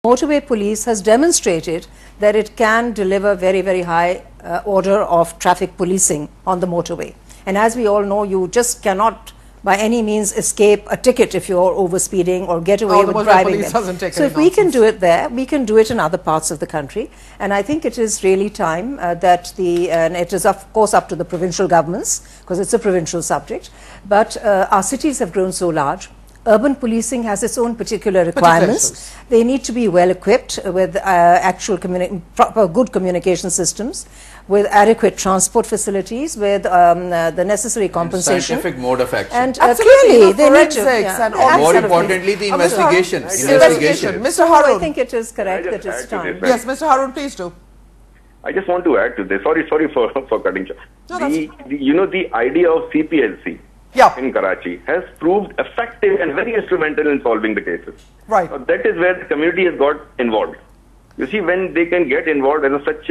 motorway police has demonstrated that it can deliver very, very high order of traffic policing on the motorway. And as we all know, you just cannot by any means escape a ticket if you're overspeeding or get away with driving them. So if we can do it there, we can do it in other parts of the country. And I think it is really time that and it is of course up to the provincial governments, because it's a provincial subject, but our cities have grown so large. Urban policing has its own particular requirements. They need to be well equipped with proper good communication systems, with adequate transport facilities, with the necessary compensation. And scientific mode of action. And clearly they need to, and more importantly, the investigation. Mr. Haroon, I think it is correct that it's time. Yes, Mr. Haroon, please do. I just want to add to this. Sorry for cutting short. The idea of CPLC in Karachi has proved effective and very instrumental in solving the cases. Right. So that is where the community has got involved. You see, when they can get involved at such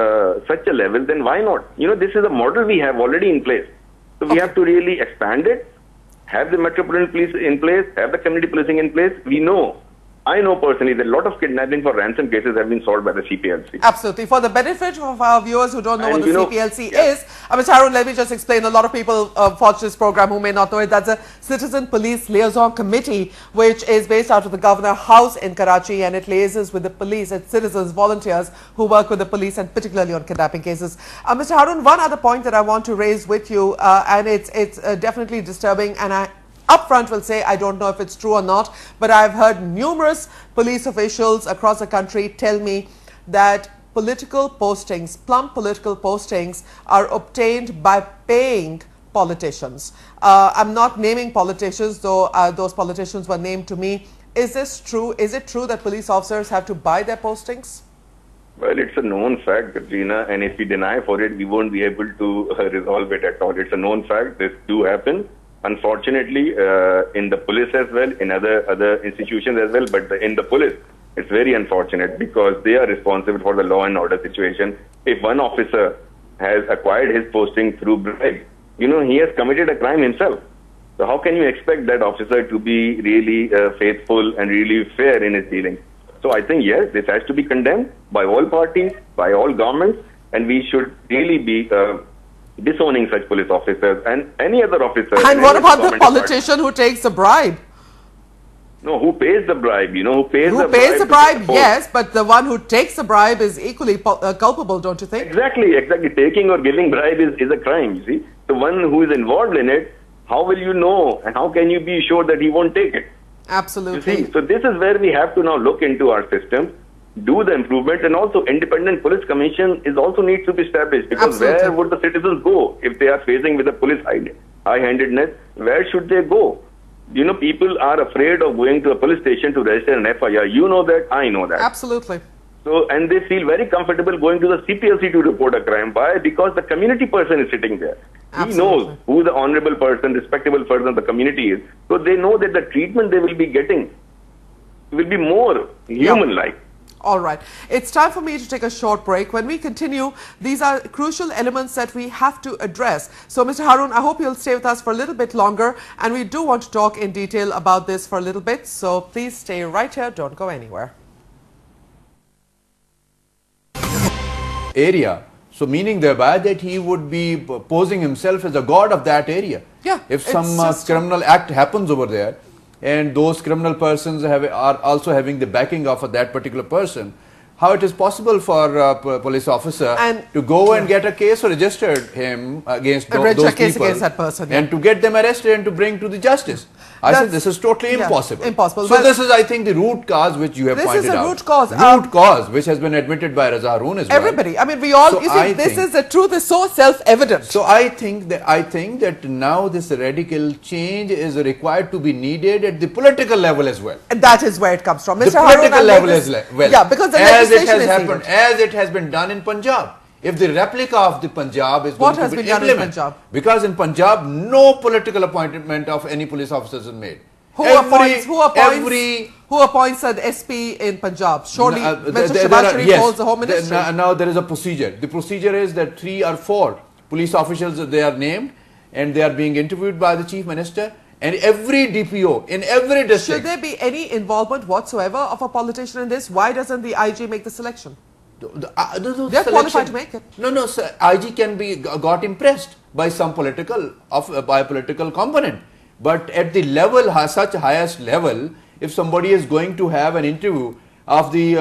a level, then why not? This is a model we have already in place. So we have to really expand it, have the Metropolitan Police in place, have the community policing in place. I know personally that a lot of kidnapping for ransom cases have been solved by the CPLC. Absolutely. For the benefit of our viewers who don't know what the CPLC is, Mr. Haroon, let me just explain. A lot of people watch this program who may not know it. That's a Citizen Police Liaison Committee, which is based out of the Governor House in Karachi, and it liaises with the police and citizens, volunteers who work with the police, and particularly on kidnapping cases. Mr. Haroon, one other point that I want to raise with you, and it's definitely disturbing, and I upfront will say I don't know if it's true or not, but I've heard numerous police officials across the country tell me that political postings, plump political postings, are obtained by paying politicians. I'm not naming politicians, though those politicians were named to me. Is this true? Is it true that police officers have to buy their postings? Well, it's a known fact, Quatrina, and if we deny for it, we won't be able to resolve it at all. It's a known fact. This do happen. Unfortunately, in the police as well, in other institutions as well, but in the police, it's very unfortunate because they are responsible for the law and order situation. If one officer has acquired his posting through bribe, he has committed a crime himself. So how can you expect that officer to be really faithful and really fair in his dealings? So I think, yes, this has to be condemned by all parties, by all governments, and we should really be disowning such police officers and any other officer. And what about the politician who takes the bribe? No, who pays the bribe? Who pays the bribe? Yes, but the one who takes the bribe is equally culpable, don't you think? Exactly. Taking or giving bribe is a crime, you see. The one who is involved in it, how will you know and how can you be sure that he won't take it? Absolutely. You see, so this is where we have to now look into our system, do the improvement, and also independent police commission is also needs to be established, because where would the citizens go if they are facing with the police high-handedness? Where should they go? People are afraid of going to a police station to register an FIR. You know that, I know that. Absolutely. So, and they feel very comfortable going to the CPLC to report a crime. Why? Because the community person is sitting there. Absolutely. He knows who the honorable person, respectable person of the community is. So they know that the treatment they will be getting will be more human-like. All right. It's time for me to take a short break. When we continue, these are crucial elements that we have to address. So, Mr. Haroon, I hope you'll stay with us for a little bit longer. And we do want to talk in detail about this for a little bit. So, please stay right here. Don't go anywhere. Area. So, meaning thereby that he would be posing himself as a god of that area. Yeah. If some criminal act happens over there, and those criminal persons are also having the backing of that particular person, how it is possible for a police officer to go and get a case registered him against those people against that person, and to get them arrested and to bring to the justice. I think this is totally impossible. Impossible. So this is, I think, the root cause which you have pointed out. This is a root cause. Root cause which has been admitted by Reza Haroon as well. Everybody. I mean, we all, you see, this is the truth is so self-evident. So I think that now this radical change is required to be needed at the political level as well. And that is where it comes from. The political level as well. Yeah, because the legislation is happened, as it has been done in Punjab. If the replica of the Punjab is what going to has be been done in Punjab? Because in Punjab, no political appointment of any police officers is made. Who appoints an SP in Punjab? Surely Mr. Shahbaz Sharif holds the Home Ministry. Now there is a procedure. The procedure is that 3 or 4 police officials, they are named and they are being interviewed by the Chief Minister, And every DPO in every district. Should there be any involvement whatsoever of a politician in this? Why doesn't the IG make the selection? They're qualified to make it. No, sir. IG can be got impressed by some political component, but at the level, such highest level, if somebody is going to have an interview of the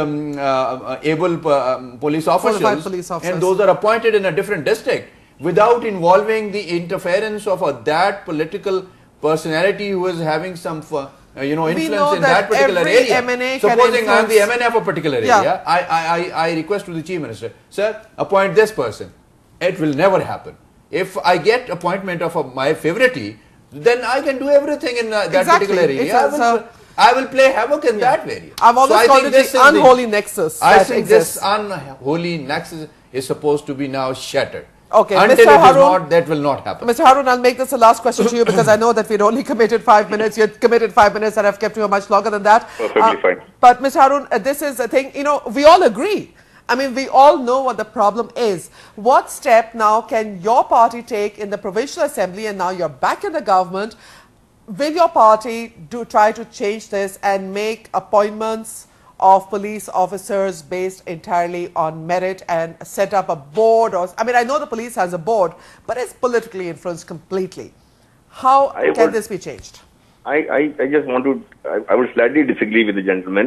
able police officers, and those are appointed in a different district, without involving the interference of that political personality who is having some influence in that particular area. MNA Supposing I am the MNA of a particular area, I request to the Chief Minister, sir, appoint this person. It will never happen. If I get appointment of my favoritely, then I can do everything in that particular area. I will play havoc in that area. I've always called it the unholy nexus. I think this unholy nexus is supposed to be now shattered. Okay, until Mr. it is Haroon, not, that will not happen. Mr. Haroon, I'll make this the last question to you because I know that we'd only committed 5 minutes. You had committed 5 minutes and I've kept you much longer than that. Perfectly fine. But Mr. Haroon, this is a thing, we all agree. I mean, we all know what the problem is. What step now can your party take in the Provincial Assembly, and now you're back in the government? Will your party try to change this and make appointments of police officers based entirely on merit and set up a board? I mean, I know the police has a board, but it's politically influenced completely. How can this be changed? I just want to, I would slightly disagree with the gentleman.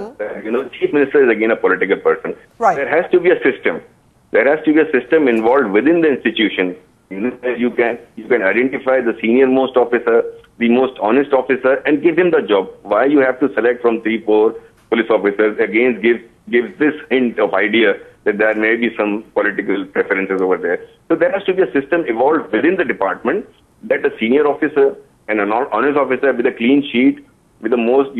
Chief Minister is again a political person. Right. There has to be a system. There has to be a system involved within the institution. You can identify the senior most officer, the most honest officer, and give him the job. Why you have to select from 3-4 police officers again gives this hint of idea that there may be some political preferences over there. So there has to be a system evolved within the department that a senior officer and an honest officer with a clean sheet, with the most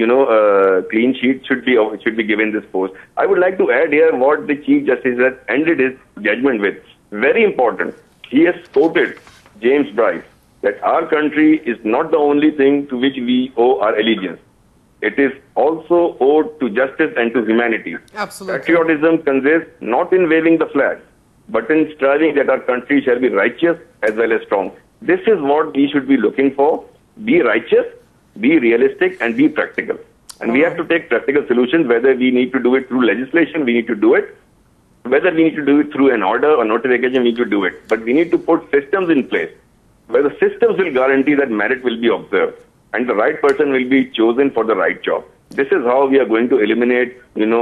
clean sheet should be given this post. I would like to add here what the Chief Justice has ended his judgment with. Very important. He has quoted James Bryce that our country is not the only thing to which we owe our allegiance. It is also owed to justice and to humanity. Absolutely. Patriotism consists not in waving the flag, but in striving that our country shall be righteous as well as strong. This is what we should be looking for. Be righteous, be realistic, and be practical. And we have to take practical solutions, whether we need to do it through legislation, we need to do it. Whether we need to do it through an order or notification, we need to do it. But we need to put systems in place where the systems will guarantee that merit will be observed and the right person will be chosen for the right job. This is how we are going to eliminate,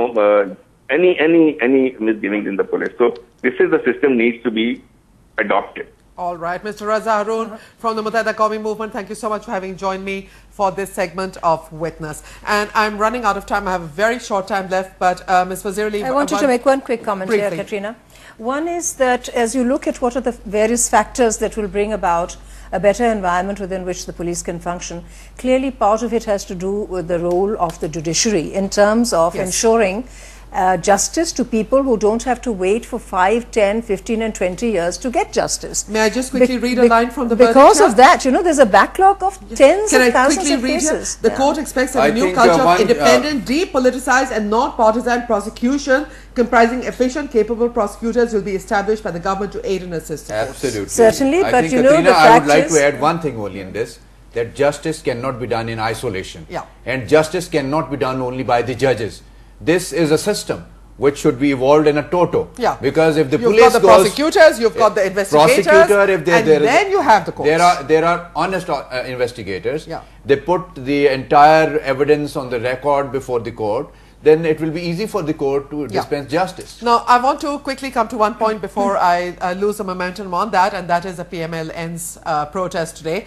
any misgivings in the police. So this is the system needs to be adopted. All right, Mr. Reza Haroon from the Muttahida Qawmi Movement, thank you so much for having joined me for this segment of Witness. And I'm running out of time. I have a very short time left, but Ms. Wazir Ali, I wanted to make one quick comment briefly here, Quatrina. One is that as you look at what are the various factors that will bring about a better environment within which the police can function, clearly part of it has to do with the role of the judiciary in terms of ensuring justice to people who don't have to wait for 5, 10, 15 and 20 years to get justice. May I just quickly read a line from the verdict? Because of that, there's a backlog of tens of thousands of cases. The court expects a new culture of independent, depoliticized and non-partisan prosecution comprising efficient, capable prosecutors will be established by the government to aid and assist. Absolutely. Certainly, I but think, the fact I would like to add one thing only in this, that justice cannot be done in isolation. And justice cannot be done only by the judges. This is a system which should be evolved in a toto. Because if the police got the prosecutors, you've got the investigators, and then you have the courts. There are honest investigators. They put the entire evidence on the record before the court. Then it will be easy for the court to dispense justice. Now, I want to quickly come to one point before I lose the momentum on that, and that is the PML-N's protest today.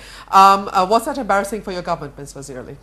Was that embarrassing for your government, Ms. Wazir Ali?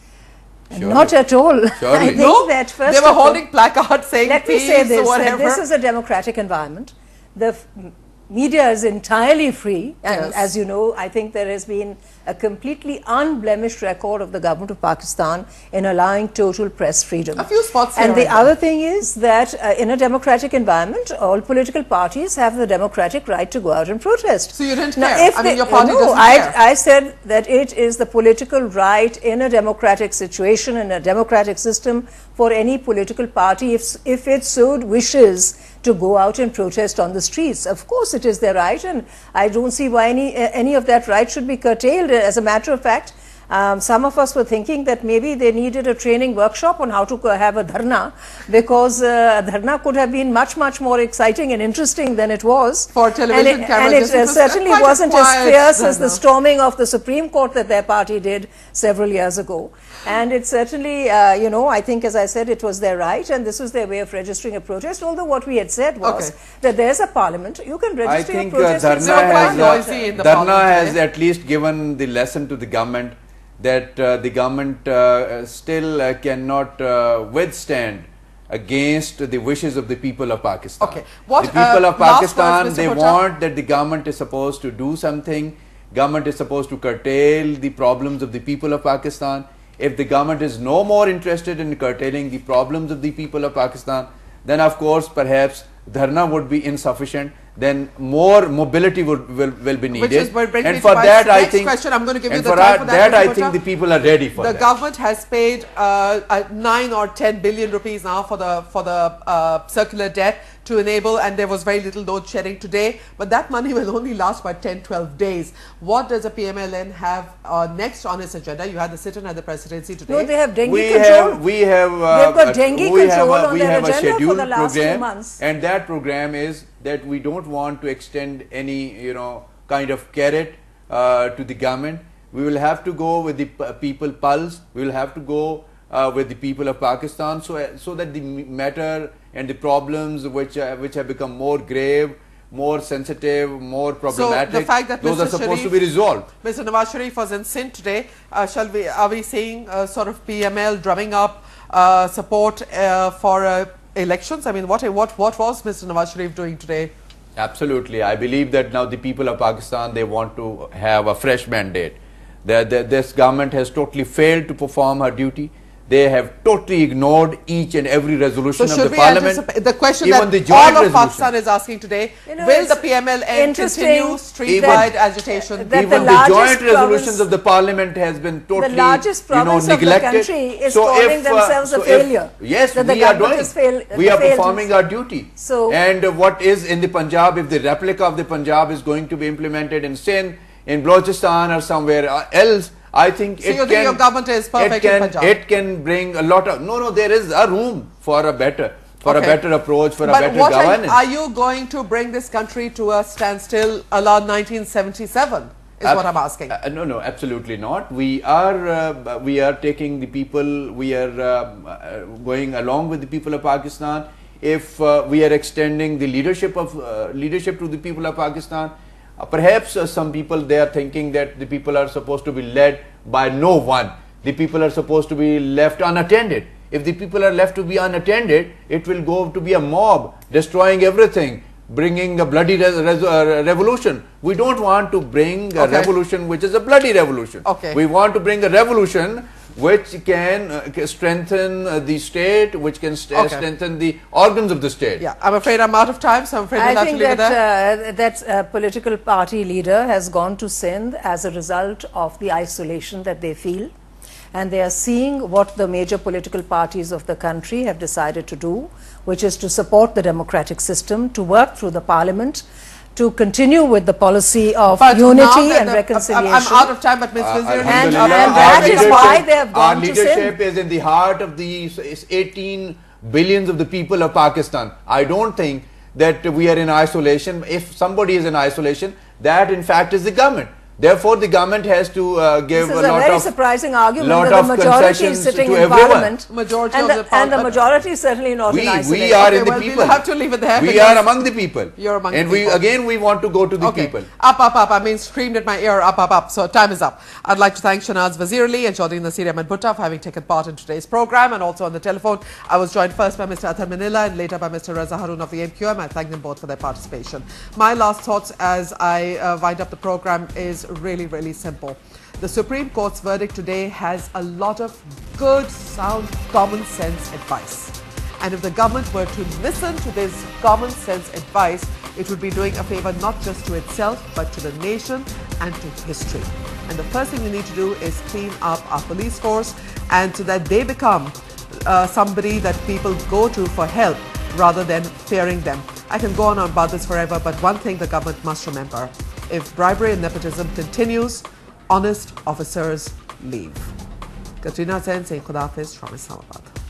Surely. Not at all. I think that first they were holding placards saying let me say this, that this is a democratic environment. The media is entirely free, and as you know, I think there has been a completely unblemished record of the government of Pakistan in allowing total press freedom. A few spots and the other thing is that in a democratic environment, all political parties have the democratic right to go out and protest. So you didn't care? I mean, your party doesn't care? I said that it is the political right in a democratic situation, in a democratic system, for any political party, if it so wishes, to go out and protest on the streets. Of course it is their right, and I don't see why any of that right should be curtailed. As a matter of fact, Some of us were thinking that maybe they needed a training workshop on how to have a dharna, because dharna could have been much, much more exciting and interesting than it was. For television cameras. And it certainly wasn't as fierce as the storming of the Supreme Court that their party did several years ago. And it certainly, you know, I think, as I said, it was their right, and this was their way of registering a protest. Although what we had said was that there's a parliament, you can register a protest. Dharna has at least given the lesson to the government that the government still cannot withstand against the wishes of the people of Pakistan. Okay. The people of Pakistan, they want that the government is supposed to do something. Government is supposed to curtail the problems of the people of Pakistan. If the government is no more interested in curtailing the problems of the people of Pakistan, then of course perhaps dharna would be insufficient. Then more mobility will be needed. And for that, I think, I'm going to give you the time for that. I think the people are ready for that. The government has paid 9 or 10 billion rupees now for the circular debt to enable, and there was very little load shedding today, but that money will only last by 10-12 days. What does the PML-N have next on its agenda? You had the sit-in at the presidency today. No, they have dengue control. They've got dengue control on their agenda for the last 2 months. And that program is that we don't want to extend any, you know, kind of carrot to the government. We will have to go with the people pulse. We will have to go with the people of Pakistan, so that the matter and the problems which have become more grave, more sensitive, more problematic, so the fact that those are supposed to be resolved. Mr. Nawaz Sharif was in Sindh today. Are we seeing sort of PML drumming up support for elections? I mean, what was Mr. Nawaz Sharif doing today? Absolutely. I believe that now the people of Pakistan, they want to have a fresh mandate. This government has totally failed to perform her duty. They have totally ignored each and every resolution of the parliament. The question that all of Pakistan is asking today, will the PML-N continue street-wide agitation? Even the joint resolutions of the parliament has been totally, the largest province of the country is calling themselves a failure. Yes, we are doing. We are performing our duty. And what is in the Punjab, if the replica of the Punjab is going to be implemented in Sindh, in Balochistan or somewhere else, I think your government is perfect in Punjab. It can bring a lot of there is a room for a better approach, for a better governance. Are you going to bring this country to a standstill a la 1977 is what I'm asking. No, absolutely not. We are taking the people, we are going along with the people of Pakistan. If we are extending the leadership to the people of Pakistan, perhaps some people, they are thinking that the people are supposed to be led by no one. The people are supposed to be left unattended. If the people are left to be unattended, it will go to be a mob, destroying everything, bringing a bloody revolution. We don't want to bring a revolution which is a bloody revolution. We want to bring a revolution which can strengthen the state, which can strengthen the organs of the state. Yeah, I'm afraid I'm out of time, so I'm afraid we'll have to leave it there. That political party leader has gone to Sindh as a result of the isolation that they feel, and they are seeing what the major political parties of the country have decided to do, which is to support the democratic system, to work through the parliament, to continue with the policy of unity and reconciliation. I'm out of time, but Ms. Wazir, and that is why they have gone to Sindh. Our leadership is in the heart of the 18 billions of the people of Pakistan. I don't think that we are in isolation. If somebody is in isolation, that in fact is the government. Therefore, the government has to give a lot of... This is a very surprising argument that the majority is sitting in parliament, and the majority is certainly not in isolation. We are in the people. We'll have to leave it there. We are among the people. You're among the people. And again, we want to go to the people. Up. I mean, screamed at my ear, up. So time is up. I'd like to thank Shahnaz Wazir Ali and Naseer Ahmed Bhutta for having taken part in today's program, and also on the telephone. I was joined first by Mr. Athar Minallah and later by Mr. Reza Haroon of the MQM. I thank them both for their participation. My last thoughts as I wind up the program is really simple. The Supreme Court's verdict today has a lot of good, sound, common sense advice. And if the government were to listen to this common sense advice, it would be doing a favor not just to itself, but to the nation and to history. And the first thing we need to do is clean up our police force, and so that they become somebody that people go to for help rather than fearing them. I can go on about this forever, but one thing the government must remember: if bribery and nepotism continues, honest officers leave. Quatrina Hossain saying Khuda Hafiz from Islamabad.